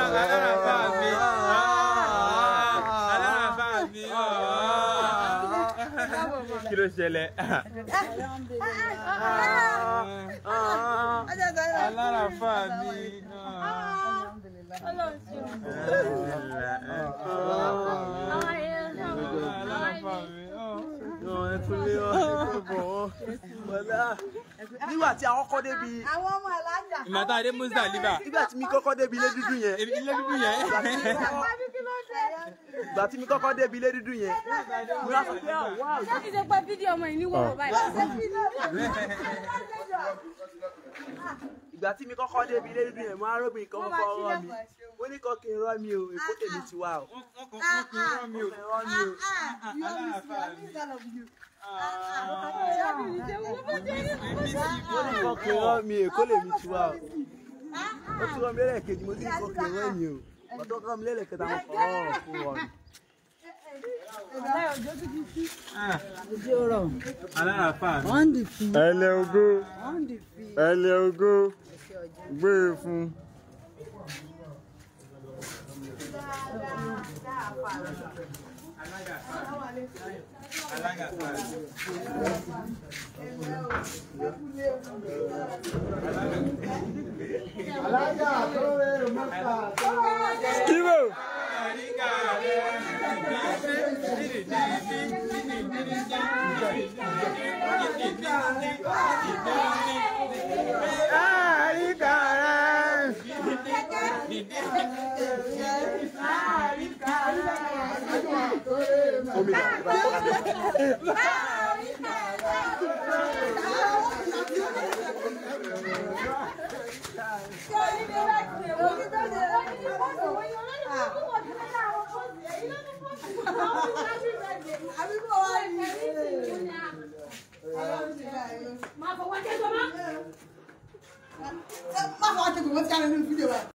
Kí ló ṣẹlẹ̀? Aláràfà mi. Nígbà tí a kọ́kọ́ débi. Àwọn ọmọ alájà. Ìmọ̀ta Adé Muzdalifa. Nígbà tí mi kọ́kọ́ débi ilé dúdú yẹn. Ilé dúdú yẹn. Ìgbà tí mi kọ́kọ́ débi ilé dúdú yẹn. Mo rà sọ pé wá. Ṣé kìí ṣe pé fídíò ọmọ yìí ní wọ́n báyìí? Ìgbà tí mi kọ́kọ́ débi ilé dúdú yẹn, mo á róbìn kan fọ́ ọ̀rọ̀ mi. Ó ní kọ́ kí n rọ́ mi o, èkó tèmi ti wá o. Wọ́n kì í rán mi o. Aláràfà mi. Ó ní kọ́ kí n rọ́ mi, èkó lèmi ti wá o. Ó tún rọ́ mi lẹ́lẹ̀kejì, mo ti ní kọ́ kí n rọ́ mi o. Ọ̀tọ́ kọ́ mi lẹ́lẹ̀kẹta, mo kọ́ ọ̀rọ̀ fún wọn. Aláràfà mi. Ẹlẹ́ ògo. Ẹlẹ́ ògo. Gbé e fún. Skibo. Má fọwọ́ tẹ̀gbọ́n tí a lè ní fídíò wa.